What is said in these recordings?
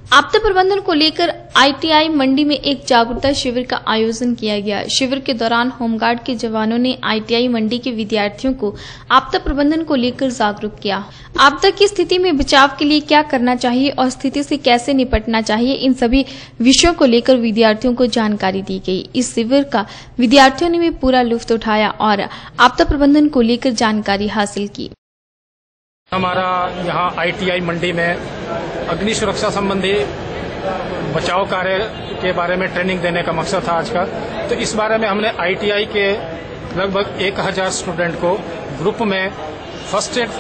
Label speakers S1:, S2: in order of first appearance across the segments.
S1: आपदा प्रबंधन को लेकर आईटीआई मंडी में एक जागरूकता शिविर का आयोजन किया गया। शिविर के दौरान होमगार्ड के जवानों ने आईटीआई मंडी के विद्यार्थियों को आपदा प्रबंधन को लेकर जागरूक किया। आपदा की स्थिति में बचाव के लिए क्या करना चाहिए और स्थिति से कैसे निपटना चाहिए, इन सभी विषयों को लेकर विद्यार्थियों को जानकारी दी गई। इस शिविर का विद्यार्थियों ने भी पूरा लुत्फ उठाया और आपदा प्रबंधन को लेकर जानकारी हासिल की।
S2: हमारा यहाँ आईटीआई मंडी में अग्नि सुरक्षा संबंधी बचाव कार्य के बारे में ट्रेनिंग देने का मकसद था आज का। तो इस बारे में हमने आईटीआई के लगभग 1000 स्टूडेंट को ग्रुप में फर्स्ट एड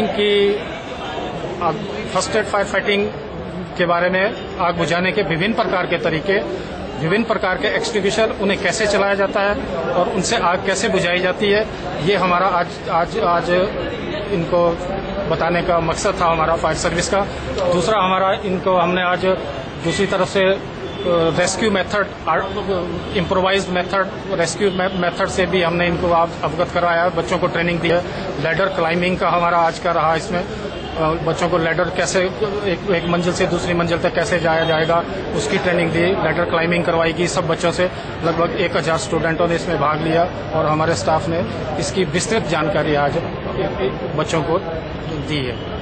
S2: फाइटिंग के बारे में आग बुझाने के विभिन्न प्रकार के तरीके, विभिन्न प्रकार के एक्सटिंग्विशर, उन्हें कैसे चलाया जाता है और उनसे आग कैसे बुझाई जाती है, ये हमारा आज इनको बताने का मकसद था हमारा फायर सर्विस का। दूसरा हमारा इनको हमने आज दूसरी तरफ से rescue method, improvised method, rescue method से भी हमने इनको अवगत कराया, बच्चों को ट्रेनिंग दी है। लैडर क्लाइंबिंग का हमारा आज का रहा, इसमें बच्चों को लैडर कैसे एक मंजिल से दूसरी मंजिल तक कैसे जाया जाएगा उसकी ट्रेनिंग दी। लैडर क्लाइंबिंग करवाई गई सब बच्चों से। लगभग 1000 स्टूडेंटों ने इसमें भाग लिया और हमारे स्टाफ ने इसकी विस्तृत जानकारी आज बच्चों को दी है।